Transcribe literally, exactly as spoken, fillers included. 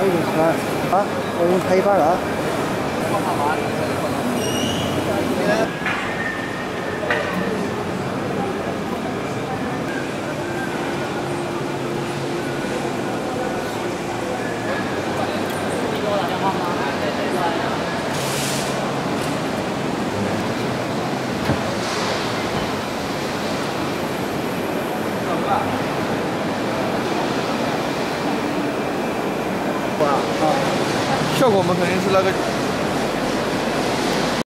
已经吃完了啊，我给你拍一半了啊。 效果我们肯定是那个